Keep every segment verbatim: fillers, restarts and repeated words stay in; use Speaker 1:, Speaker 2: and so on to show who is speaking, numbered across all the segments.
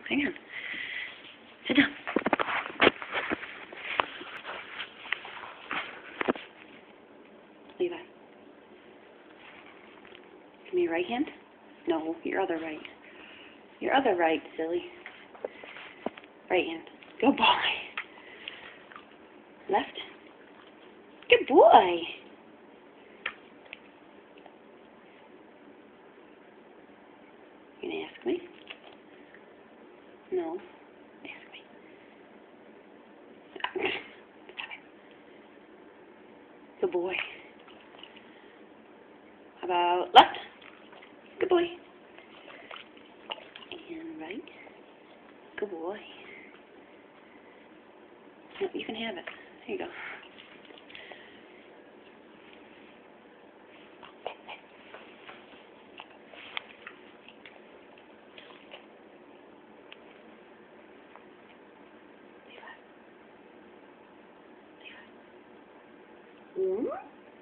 Speaker 1: hang on. Sit down. Levi. Give me your right hand. No, your other right. Your other right, silly. Right hand. Good boy. Left. Good boy. You gonna ask me? No. Ask me. Stop it. Good boy. How about left? Good boy. And right. Good boy. No, you can have it. Here you go. Mm-hmm. Levi.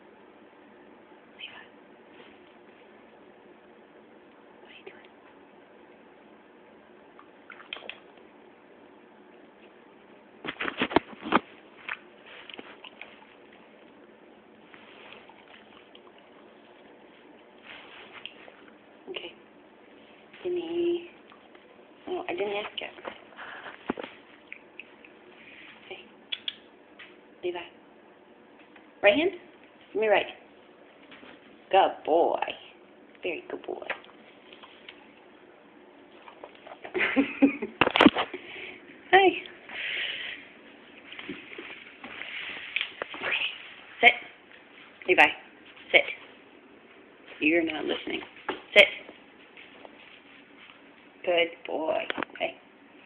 Speaker 1: What are you doing? Okay. Give me... Oh, I didn't ask yet. Okay. Levi. Right hand? Give me right. Good boy. Very good boy. Hi. Okay. Sit. Levi. Sit. You're not listening. Sit. Good boy. Okay.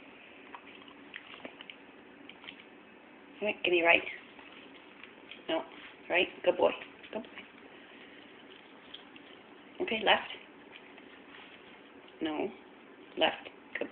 Speaker 1: All right. Give me right. No. Right. Good boy. Good boy. Okay. Left. No. Left. Good boy.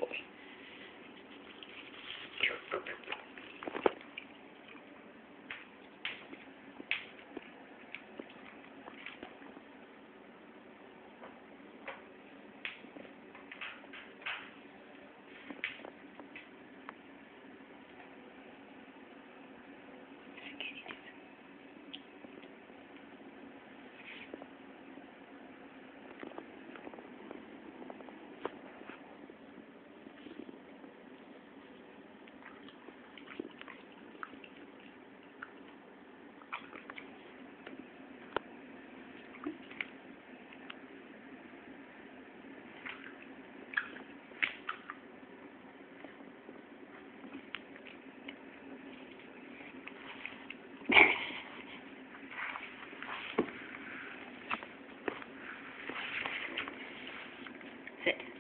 Speaker 1: Sit.